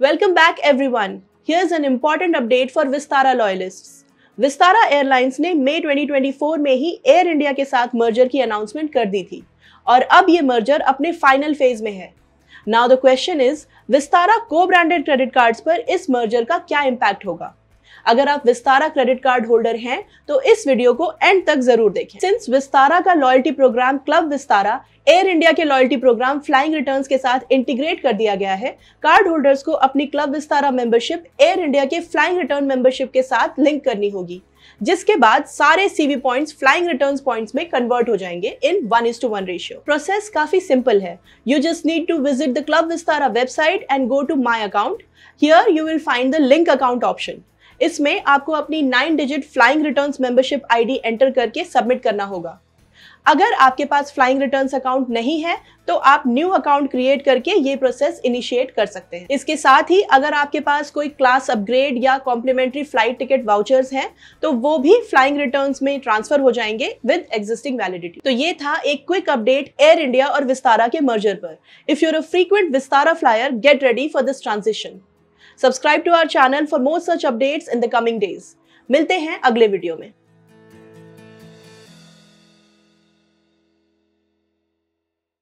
Welcome back everyone. Here's an important update for Vistara loyalists. Vistara Airlines ने मई 2024 में ही air India के साथ merger की अनाउंसमेंट कर दी थी और अब ये मर्जर अपने फाइनल फेज में है. Now the question is, Vistara co-branded credit cards पर इस मर्जर का क्या इम्पैक्ट होगा? अगर आप विस्तारा क्रेडिट कार्ड होल्डर हैं तो इस वीडियो को एंड तक जरूर देखें. सिंस विस्तारा का loyalty programme club Vistara Air India के लॉयल्टी प्रोग्राम फ्लाइंग रिटर्न्स के साथ इंटीग्रेट कर दिया गया है, कार्ड होल्डर्स को अपनी club Vistara membership Air India के फ्लाइंग रिटर्न मेंबरशिप के साथ लिंक करनी होगी, जिसके बाद सारे CV points flying returns points में कन्वर्ट हो जाएंगे इन 1:1 रेशियो. प्रोसेस काफी सिंपल है. You just need to visit the club Vistara website and go to my account. Here you will find the link account option. इसमें आपको अपनी 9 digit flying returns membership ID enter करके submit करना होगा. अगर आपके पास फ्लाइंग रिटर्न्स अकाउंट नहीं है तो आप न्यू अकाउंट क्रिएट करके ये प्रोसेस इनिशिएट कर सकते हैं. इसके साथ ही अगर आपके पास कोई क्लास अपग्रेड या कॉम्प्लीमेंट्री फ्लाइट टिकट वाउचर्स हैं तो वो भी फ्लाइंग रिटर्न्स में ट्रांसफर हो जाएंगे विद एग्जिस्टिंग वैलिडिटी. तो ये था एक क्विक अपडेट एयर इंडिया और विस्तारा के मर्जर पर. If you are a frequent Vistara flyer, get ready for this transition. Subscribe to our channel for more such updates in the coming days. मिलते हैं अगले वीडियो में.